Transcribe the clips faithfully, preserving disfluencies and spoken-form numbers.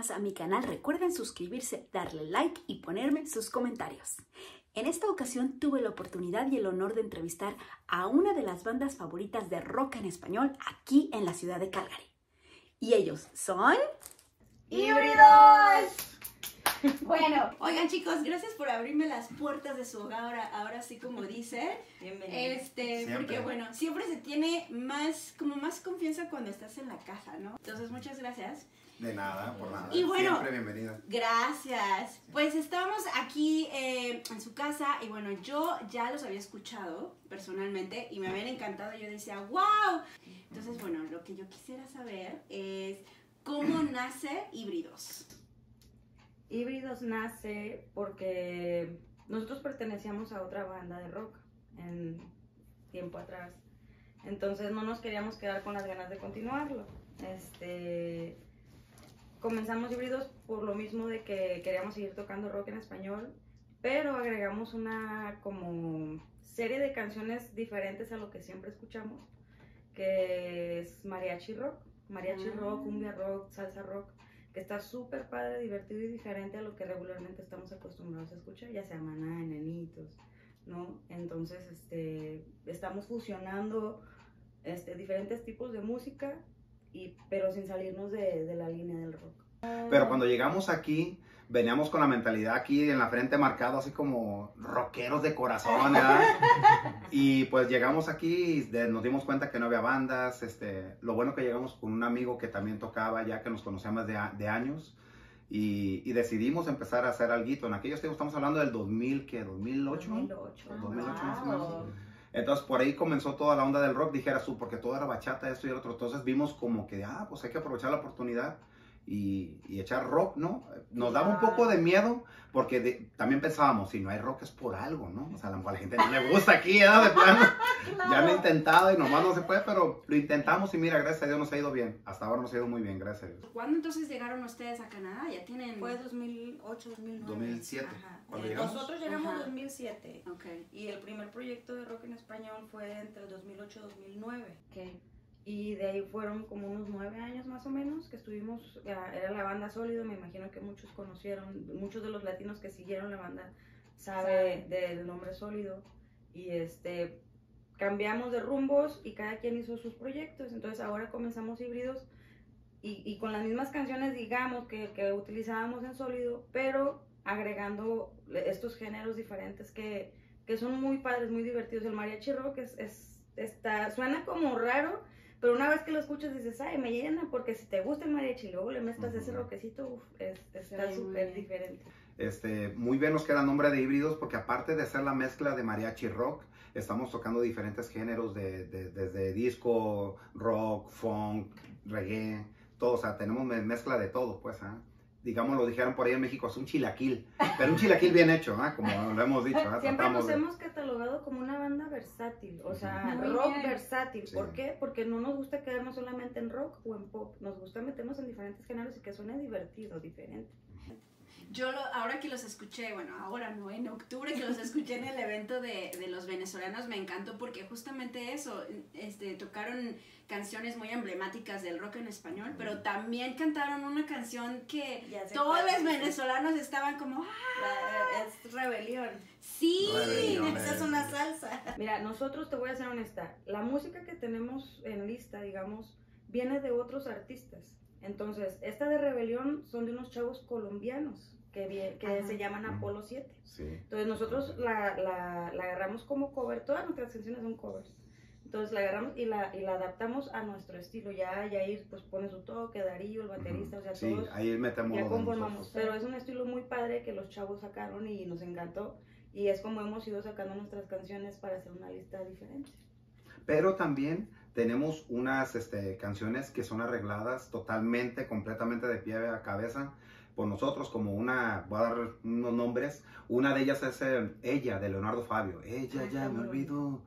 más a mi canal. Recuerden suscribirse, darle like y ponerme sus comentarios. En esta ocasión tuve la oportunidad y el honor de entrevistar a una de las bandas favoritas de rock en español aquí en la ciudad de Calgary. Y ellos son... ¡Híbridos! Bueno, oigan chicos, gracias por abrirme las puertas de su hogar, ahora, ahora sí como dice. Bienvenido. Este, Siempre. porque bueno, siempre se tiene más, como más confianza cuando estás en la casa, ¿no? Entonces, muchas gracias. De nada, por nada. Y bueno, siempre bienvenida. Gracias. Pues estábamos aquí eh, en su casa y bueno, yo ya los había escuchado personalmente y me habían encantado. Yo decía, wow. Entonces, bueno, lo que yo quisiera saber es cómo nace Híbridos. Híbridos nace porque nosotros pertenecíamos a otra banda de rock en tiempo atrás. Entonces no nos queríamos quedar con las ganas de continuarlo. Este, comenzamos Híbridos por lo mismo de que queríamos seguir tocando rock en español, pero agregamos una como serie de canciones diferentes a lo que siempre escuchamos, que es mariachi rock, mariachi Ah. rock, cumbia rock, salsa rock, que está súper padre, divertido y diferente a lo que regularmente estamos acostumbrados a escuchar, ya sea Maná, Enanitos, ¿no? Entonces, este, estamos fusionando este, diferentes tipos de música, y, pero sin salirnos de, de la línea del rock. Pero cuando llegamos aquí, veníamos con la mentalidad aquí en la frente marcado así como rockeros de corazón, ¿verdad? Y pues llegamos aquí y de- nos dimos cuenta que no había bandas. Este, lo bueno que llegamos con un amigo que también tocaba ya, que nos conocía más de, a- de años. Y, y decidimos empezar a hacer algo. En aquellos tiempos estamos hablando del dos mil, ¿qué? ¿dos mil ocho? dos mil ocho. dos mil ocho más o Wow. menos. Entonces por ahí comenzó toda la onda del rock, dijeras tú, porque todo era bachata, esto y el otro. Entonces vimos como que, ah, pues hay que aprovechar la oportunidad y, y echar rock, ¿no? Nos daba un poco de miedo, porque de- también pensábamos, si no hay rock es por algo, ¿no? O sea, a la, a la gente no le gusta aquí, ¿eh? De plano. Ya lo he intentado y nomás no se puede, pero lo intentamos y mira, gracias a Dios nos ha ido bien. Hasta ahora nos ha ido muy bien, gracias a Dios. ¿Cuándo entonces llegaron ustedes a Canadá? Ya tienen... Fue dos mil ocho, dos mil nueve. dos mil siete. Ajá. ¿Cuándo Eh, llegamos? Nosotros llegamos en Ajá. dos mil siete. Ok. Y el primer proyecto de rock en español fue entre dos mil ocho y dos mil nueve. Okay. Y de ahí fueron como unos nueve años más o menos que estuvimos, ya, era la banda Sólido, me imagino que muchos conocieron, muchos de los latinos que siguieron la banda sabe del nombre Sólido. Y este, cambiamos de rumbos y cada quien hizo sus proyectos, entonces ahora comenzamos Híbridos y, y con las mismas canciones, digamos, que, que utilizábamos en Sólido, pero agregando estos géneros diferentes que, que son muy padres, muy divertidos. El mariachi rock es, es, está, suena como raro, pero una vez que lo escuchas dices, ay, me llena, porque si te gusta el mariachi y luego le mezclas Ujú. ese rockecito, uf, es, está Sí, muy súper bien. diferente. Este, muy bien nos queda el nombre de Híbridos, porque aparte de ser la mezcla de mariachi y rock, estamos tocando diferentes géneros, de, de- desde disco, rock, funk, reggae, todo, o sea, tenemos me- mezcla de todo, pues, ¿ah? Digamos, lo dijeron por ahí en México, es un chilaquil, pero un chilaquil bien hecho, ¿ah? Como lo hemos dicho, ¿ah? Siempre Tratamos nos de- hemos catalogado como una banda versátil, o sea, Muy rock bien. versátil. Sí. ¿Por qué? Porque no nos gusta quedarnos solamente en rock o en pop, nos gusta meternos en diferentes géneros y que suene divertido, diferente. Yo lo, ahora que los escuché, bueno, ahora no, en octubre que los escuché en el evento de, de los venezolanos, me encantó porque justamente eso, este, tocaron canciones muy emblemáticas del rock en español, pero también cantaron una canción que Ya sé todos cuál los es. venezolanos estaban como, ¡ah! La- es rebelión. Sí, Rebelión, Esa es eh. una salsa. Mira, nosotros, te voy a ser honesta, la música que tenemos en lista, digamos, viene de otros artistas. Entonces, esta de Rebelión son de unos chavos colombianos que, vie- que Ajá. se llaman Mm. Apolo siete. Sí. Entonces nosotros la, la, la agarramos como cover, todas nuestras canciones son covers. Entonces la agarramos y la, y la adaptamos a nuestro estilo. Ya Yair pues pone su toque, Darío, el baterista, o sea, Sí, todos ahí metemos ya lo de conformamos. nosotros. Pero es un estilo muy padre que los chavos sacaron y nos encantó. Y es como hemos ido sacando nuestras canciones para hacer una lista diferente. Pero también tenemos unas este, canciones que son arregladas totalmente, completamente de pie a cabeza por nosotros, como una, voy a dar unos nombres, una de ellas es eh, Ella, de Leonardo Fabio. Ella Ah, ya está me muy olvidó, Ah,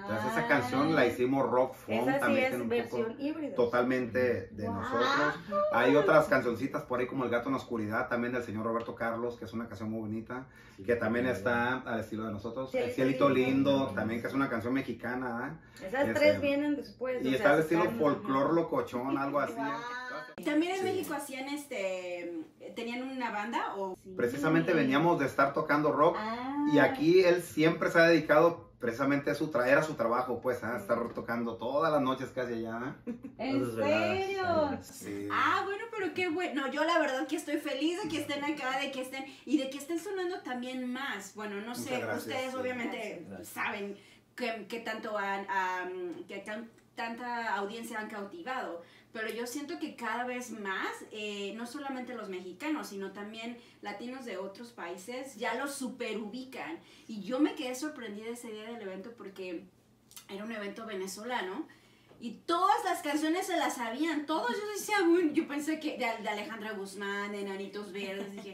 Entonces esa canción la hicimos rock funk Esa sí también. es tiene un versión poco híbrida. totalmente de Wow. nosotros. Hay otras cancioncitas por ahí como El Gato en la Oscuridad, también del señor Roberto Carlos, que es una canción muy bonita, Sí, que también sí, está al estilo de nosotros. Cielito El Cielito Lindo. Lindo, también que es una canción mexicana. ¿eh? Esas Ese- tres vienen después. Y o está sea, al estilo están- folclor locochón, algo así. Y también en Sí. México hacían este, tenían una banda o Precisamente veníamos de estar tocando rock Ah. y aquí él siempre se ha dedicado precisamente a su tra era su trabajo, pues, a estar tocando todas las noches casi allá. ¿En Las desveladas, serio? ahí. Sí. Ah, bueno, pero qué bueno. No, yo la verdad que estoy feliz de que estén acá, de que estén y de que estén sonando también más. Bueno, no sé, Muchas gracias, ustedes sí. obviamente Gracias. saben que, que tanto han, am, que tan- tanta audiencia han cautivado. Pero yo siento que cada vez más, eh, no solamente los mexicanos, sino también latinos de otros países, ya los superubican. Y yo me quedé sorprendida ese día del evento porque era un evento venezolano. Y todas las canciones se las sabían, todos. Yo decía, "Uy", yo pensé que de, de Alejandra Guzmán, de Nanitos Verdes, dije,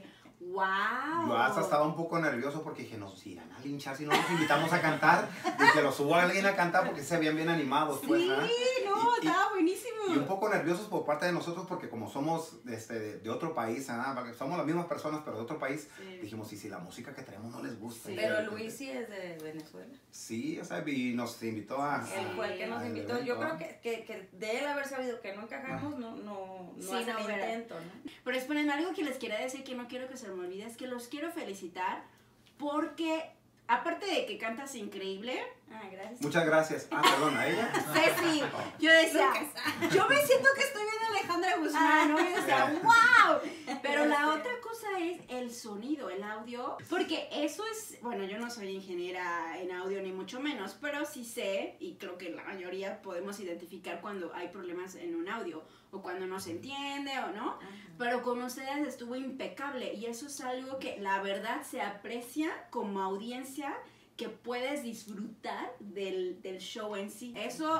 wow. Yo hasta estaba un poco nervioso porque dije, nos irán a linchar si no nos invitamos a cantar. Dije, los subo a alguien a cantar porque se veían bien animados, pues, Sí, ¿ah? no, Y- y- estaba buenísimo. Y un poco nerviosos por parte de nosotros porque como somos este, de, de otro país, ¿ah? Porque somos las mismas personas pero de otro país, Sí. dijimos, y si la música que traemos no les gusta. Sí. Y Pero de- Luis sí es de Venezuela. Sí, o sea, y nos invitó a... Él fue el que nos al invitó. Yo evento. creo que, que, que de él haber sabido que no encajamos, no, no, no Sí, hace no, el ¿verdad? intento, ¿no? Pero esperen, algo que les quería decir que no quiero que se me olvide es que los quiero felicitar porque, aparte de que cantas increíble, ah, gracias. Muchas gracias. Ah, perdón, a ella. Ceci, yo decía, yo me siento que estoy viendo a Alejandra Guzmán, ¿no? Yo decía, wow. Pero la otra cosa es el sonido, el audio, porque eso es, bueno, yo no soy ingeniera en audio ni mucho menos, pero sí sé, y creo que la mayoría podemos identificar cuando hay problemas en un audio, o cuando no se entiende o no, pero con ustedes estuvo impecable, y eso es algo que la verdad se aprecia como audiencia, que puedes disfrutar del, del show en sí. Eso,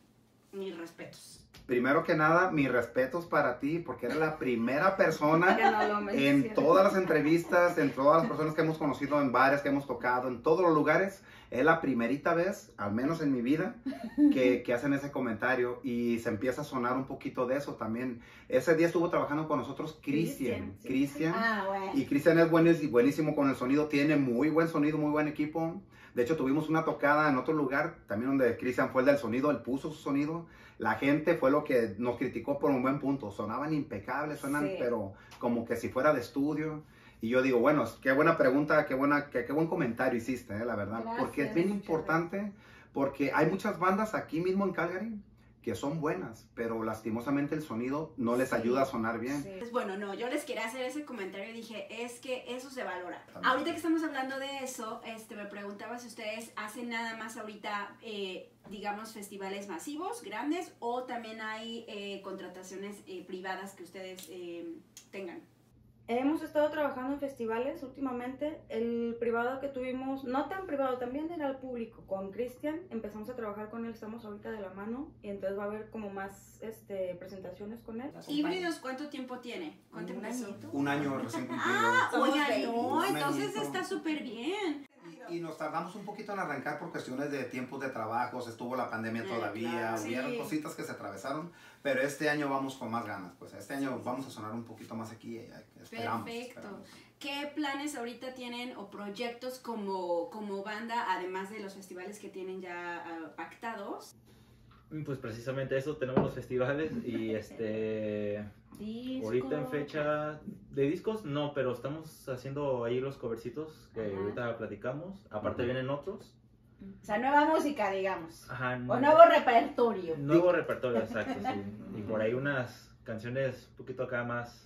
mis respetos. Primero que nada, mis respetos para ti porque eres la primera persona Que no lo en menciona. todas las entrevistas, en todas las personas que hemos conocido, en bares que hemos tocado, en todos los lugares. Es la primerita vez, al menos en mi vida, que, que hacen ese comentario y se empieza a sonar un poquito de eso también. Ese día estuvo trabajando con nosotros Cristian. Cristian, sí. Cristian. Ah, bueno. Y Cristian es buenis- buenísimo con el sonido, tiene muy buen sonido, muy buen equipo. De hecho, tuvimos una tocada en otro lugar, también donde Cristian fue el del sonido, él puso su sonido. La gente fue lo que nos criticó por un buen punto. Sonaban impecables, suenan, Sí. pero como que si fuera de estudio. Y yo digo, bueno, qué buena pregunta, qué, buena, qué, qué buen comentario hiciste, eh, la verdad. Gracias, porque es bien muchas importante, porque hay muchas bandas aquí mismo en Calgary que son buenas, pero lastimosamente el sonido no les Sí. ayuda a sonar bien. Sí. Pues bueno, no, yo les quería hacer ese comentario y dije, es que eso se valora. También. Ahorita que estamos hablando de eso, este, me preguntaba si ustedes hacen nada más ahorita, eh, digamos, festivales masivos, grandes, o también hay eh, contrataciones eh, privadas que ustedes eh, tengan. Hemos estado trabajando en festivales últimamente. El privado que tuvimos, no tan privado, también era al público. Con Cristian empezamos a trabajar con él, estamos ahorita de la mano y entonces va a haber como más este, presentaciones con él. ¿Híbridos cuánto tiempo tiene? ¿Cuánto Un empezó? añito. Un año recién cumplido. Ah, Somos oigan, baby. no, Un entonces añito. está súper bien. Y nos tardamos un poquito en arrancar por cuestiones de tiempos de trabajos, estuvo la pandemia Eh, todavía, claro, hubieron sí. cositas que se atravesaron, pero este año vamos con más ganas, pues este año vamos a sonar un poquito más aquí, eh, esperamos. Perfecto. esperamos. ¿Qué planes ahorita tienen o proyectos como, como banda, además de los festivales que tienen ya ah, pactados? Pues precisamente eso, tenemos los festivales y este... Ahorita en fecha de discos, no, pero estamos haciendo ahí los covercitos que Ajá. ahorita platicamos. Aparte Ujú. vienen otros. O sea, nueva música, digamos. Ajá. O nuevo repertorio. Nuevo repertorio, exacto, sí. Y por ahí unas canciones un poquito acá más...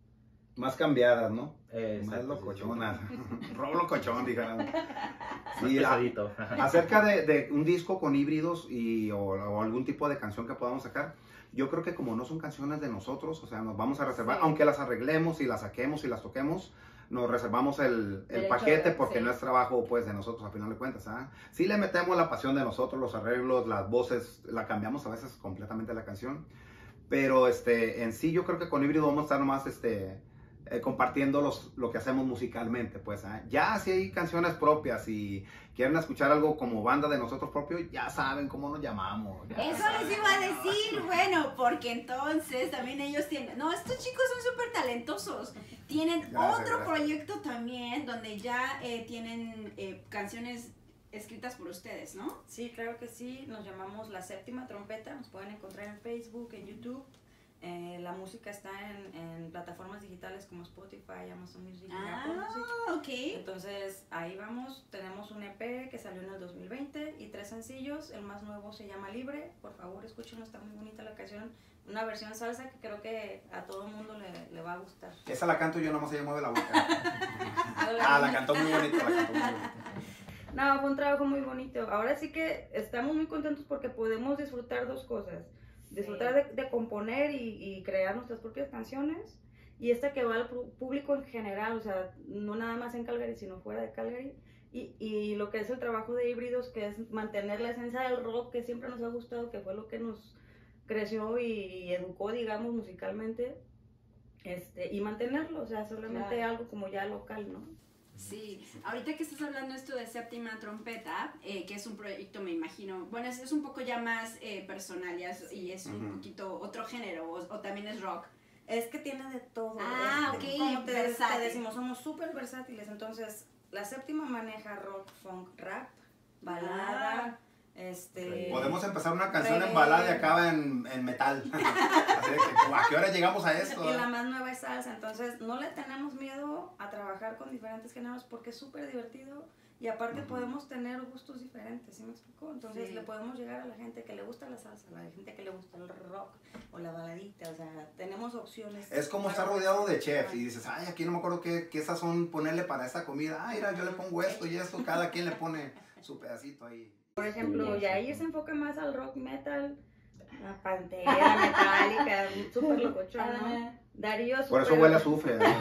Más cambiadas, ¿no? eh, Más exacto, sí, locochonas. Robo locochón, dijera. sí. Más Sí, a- pesadito. Ajá. acerca de, de un disco con híbridos y, o, o algún tipo de canción que podamos sacar, yo creo que como no son canciones de nosotros, o sea, nos vamos a reservar, Sí. aunque las arreglemos y las saquemos y las toquemos, nos reservamos el, el Derecho paquete de- porque sí. no es trabajo pues de nosotros a final de cuentas. ¿Ah? Sí le metemos la pasión de nosotros, los arreglos, las voces, la cambiamos a veces completamente la canción, pero este, en sí yo creo que con híbrido vamos a estar nomás este, eh, compartiendo los, lo que hacemos musicalmente, pues. ¿eh? Ya si hay canciones propias y quieren escuchar algo como banda de nosotros propios, ya saben cómo nos llamamos. Ya Eso saben. les iba a decir, bueno, porque entonces también ellos tienen, no, estos chicos son súper talentosos, tienen Gracias, otro gracias. proyecto también donde ya eh, tienen eh, canciones escritas por ustedes, ¿no? Sí, claro que sí, nos llamamos La Séptima Trompeta, nos pueden encontrar en Facebook, en YouTube. Eh, la música está en, en plataformas digitales como Spotify, Amazon Music y Apple Music. Ah, ok. Entonces ahí vamos, tenemos un E P que salió en el dos mil veinte y tres sencillos, el más nuevo se llama Libre, por favor escúchenlo, está muy bonita la canción, una versión salsa que creo que a todo el mundo le, le va a gustar. Esa la canto yo, nomás ella mueve la boca. Ah, la cantó muy bonito, la cantó muy bonito. No, fue un trabajo muy bonito. Ahora sí que estamos muy contentos porque podemos disfrutar dos cosas. Disfrutar de, de componer y, y crear nuestras propias canciones. Y esta que va al público en general, o sea, no nada más en Calgary, sino fuera de Calgary. Y, y lo que es el trabajo de Híbridos, que es mantener la esencia del rock que siempre nos ha gustado, que fue lo que nos creció y, y educó, digamos, musicalmente. Este, y mantenerlo, o sea, solamente Claro. algo como ya local, ¿no? Sí, ahorita que estás hablando esto de Séptima Trompeta, eh, que es un proyecto, me imagino, bueno, es, es un poco ya más eh, personal ya es- y es un Ujú. poquito otro género, o, o también es rock. Es que tiene de todo. Ah, es- ok, Como te, te versátil. decimos, somos súper versátiles. Entonces, la Séptima maneja rock, funk, rap, balada, este... Podemos empezar una canción en reggae. balada y acaba en, en metal. Así de que, ¿a qué hora llegamos a esto? Y la más nueva es salsa, entonces no le tenemos miedo a trabajar con diferentes géneros porque es súper divertido y aparte Ujú. podemos tener gustos diferentes, ¿sí me explico? Entonces Sí. le podemos llegar a la gente que le gusta la salsa, a la gente que le gusta el rock o la baladita, o sea, tenemos opciones. Es como estar para- rodeado de chefs y dices, ay, aquí no me acuerdo qué, qué sazón ponerle para esa comida. Ay, mira, yo le pongo esto y esto, cada quien le pone su pedacito ahí. Por ejemplo, Yair se enfoca más al rock metal, a Pantera, Metallica, súper locochón, ¿no? Darío es Por eso súper- huele a azufre. ¿no?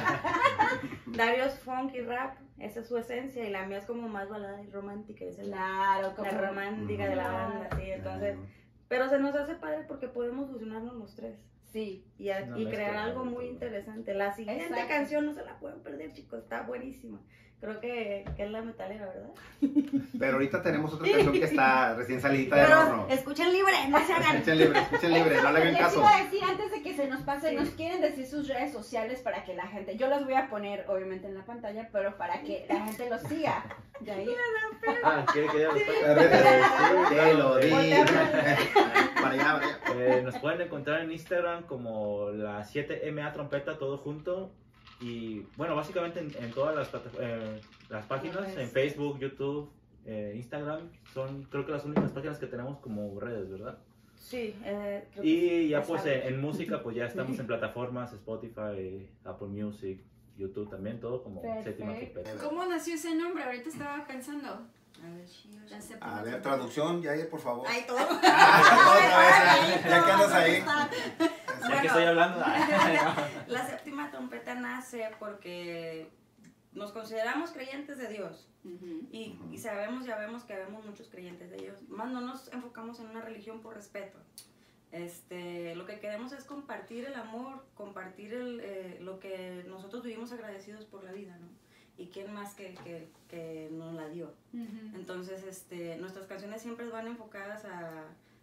Darío es funk y rap, esa es su esencia, y la mía es como más balada y romántica, esa es la, Claro, la como romántica de la banda, sí, entonces, pero se nos hace padre porque podemos fusionarnos los tres sí. y, a- Una y mezcla crear de algo todo. muy interesante. La siguiente Exacto. canción no se la pueden perder, chicos, está buenísima. Creo que, que es la metalera, ¿verdad? Pero ahorita tenemos otra canción que está recién salidita del Pero horno. escuchen libre, no se hagan. Escuchen libre, escuchen libre, no le hagan Les caso. iba a decir antes de que se nos pase, Sí. nos quieren decir sus redes sociales para que la gente, yo los voy a poner obviamente en la pantalla, pero para que la gente los siga. Yair. Ah, ¿quiere que ya los A ver, te lo di. Voltea Para allá, para allá. Eh, nos pueden encontrar en Instagram como la siete M A Trompeta, todo junto. Y bueno, básicamente en, en todas las, plata- eh, las páginas, en Facebook, YouTube, eh, Instagram, son creo que las únicas páginas que tenemos como redes, ¿verdad? Sí, eh, creo que Y sí, ya ya pues saben. en, en música pues ya estamos en plataformas, Spotify, Apple Music, YouTube también, todo como Séptima Perfecto. Trompeta. ¿Cómo nació ese nombre? Ahorita estaba pensando. A ver, sí, La sí. Séptima A ver, Trompeta. traducción, Yair, por favor. Ay, todo. Ah, otra vez, ya que andas ahí. Ya Bueno. que estoy hablando, La Séptima Trompeta nace porque nos consideramos creyentes de Dios Ujú. y, y sabemos, ya vemos que vemos muchos creyentes de Dios, más no nos enfocamos en una religión por respeto. Este, lo que queremos es compartir el amor, compartir el, eh, lo que nosotros vivimos agradecidos por la vida, ¿no? Y quién más que, que, que nos la dio. Ujú. Entonces, este, nuestras canciones siempre van enfocadas a,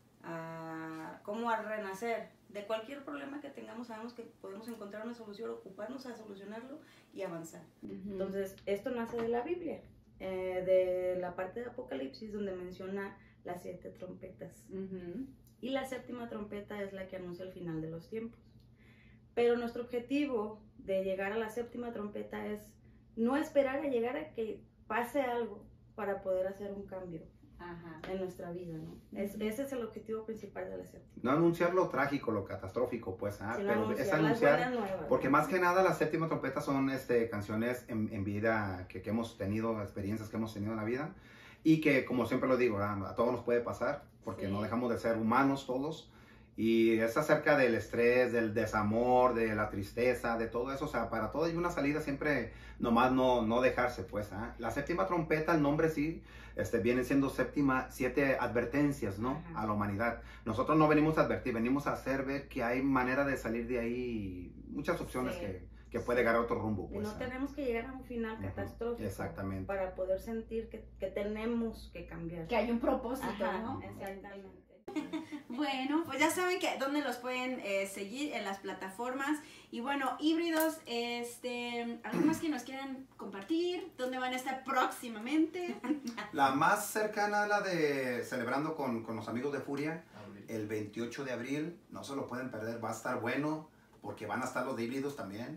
a como a renacer. De cualquier problema que tengamos, sabemos que podemos encontrar una solución, ocuparnos a solucionarlo y avanzar. Ujú. Entonces, esto nace de la Biblia, eh, de la parte de Apocalipsis, donde menciona las siete trompetas. Ujú. Y la séptima trompeta es la que anuncia el final de los tiempos. Pero nuestro objetivo de llegar a la séptima trompeta es no esperar a llegar a que pase algo para poder hacer un cambio Ajá. en nuestra vida, ¿no? Es, ese es el objetivo principal de la séptima. No anunciar lo trágico, lo catastrófico, pues, ah, Sino pero anunciar es las anunciar, buenas nuevas. porque más que nada la séptima trompeta son este, canciones en, en vida que, que hemos tenido, experiencias que hemos tenido en la vida, y que, como siempre lo digo, ah, a todos nos puede pasar, porque Sí. no dejamos de ser humanos todos, y es acerca del estrés, del desamor, de la tristeza, de todo eso, o sea, para todo hay una salida siempre, nomás no, no dejarse, pues, ah. La séptima trompeta, el nombre sí, este, viene siendo séptima, siete advertencias, ¿no? Ajá. A la humanidad. Nosotros no venimos a advertir, venimos a hacer ver que hay manera de salir de ahí, muchas opciones Sí. que, que puede agarrar otro rumbo. Y Pues, no ¿eh? tenemos que llegar a un final Ujú, catastrófico. exactamente. Para poder sentir que, que tenemos que cambiar. Que hay un propósito, Ajá, ¿no? exactamente. Bueno, pues ya saben que dónde los pueden eh, seguir en las plataformas. Y bueno, híbridos, este, ¿algo más que nos quieran compartir? ¿Dónde van a estar próximamente? La más cercana a la de celebrando con, con los amigos de Furia, el veintiocho de abril, no se lo pueden perder, va a estar bueno, porque van a estar los de híbridos también.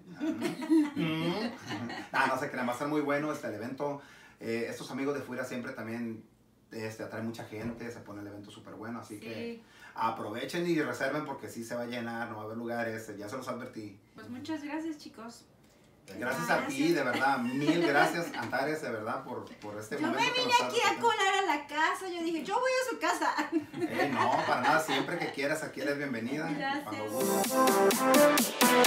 Ah, no se crean, va a estar muy bueno este el evento. Eh, estos amigos de Furia siempre también este, atraen mucha gente, se pone el evento súper bueno, así Sí. que aprovechen y reserven porque sí se va a llenar, no va a haber lugares, ya se los advertí. Pues muchas gracias, chicos. Gracias a ti, de verdad, mil gracias, Antares, de verdad, por, por este Yo me momento. que vine nos estás aquí a ofreciendo. colar a la casa, yo dije, yo voy a su casa. Eh, no, para nada, siempre que quieras, aquí eres bienvenida. Gracias. Cuando gustes.